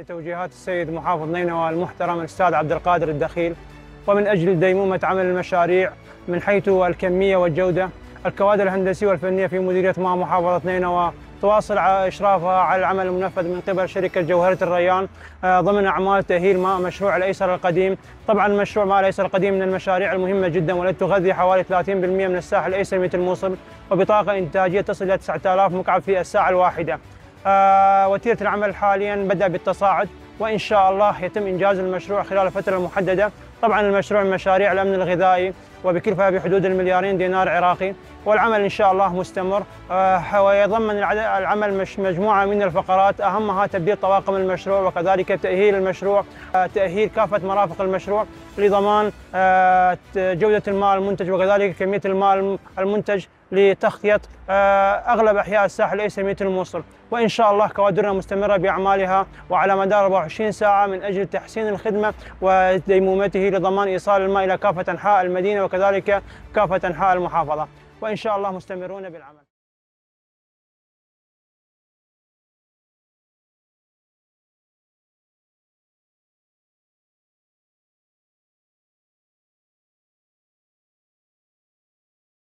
لتوجيهات السيد محافظ نينوى المحترم الأستاذ عبد القادر الدخيل، ومن أجل ديمومة عمل المشاريع من حيث الكمية والجودة، الكوادر الهندسية والفنية في مديرية مياه محافظة نينوى تواصل إشرافها على العمل المنفذ من قبل شركة جوهرة الريان ضمن أعمال تأهيل ماء مشروع الأيسر القديم. طبعا مشروع ماء الأيسر القديم من المشاريع المهمة جدا، والتي تغذي حوالي 30% من الساحل الأيسر مثل الموصل، وبطاقة إنتاجية تصل إلى 9000 مكعب في الساعة الواحدة. وتيرة العمل حاليا بدأ بالتصاعد، وإن شاء الله يتم إنجاز المشروع خلال الفترة المحددة. طبعا المشروع من مشاريع الأمن الغذائي وبكلفة بحدود المليارين دينار عراقي، والعمل إن شاء الله مستمر. ويضمن العمل مجموعة من الفقرات، أهمها تبديل طواقم المشروع، وكذلك تأهيل المشروع، تأهيل كافة مرافق المشروع لضمان جودة الماء المنتج، وكذلك كمية الماء المنتج لتغطية أغلب أحياء الساحل الأيسر مثل الموصل. وإن شاء الله كوادرنا مستمرة بأعمالها وعلى مدار 24 ساعة من أجل تحسين الخدمة وديمومته لضمان إيصال الماء إلى كافة أنحاء المدينة وكذلك كافة أنحاء المحافظة، وإن شاء الله مستمرون بالعمل.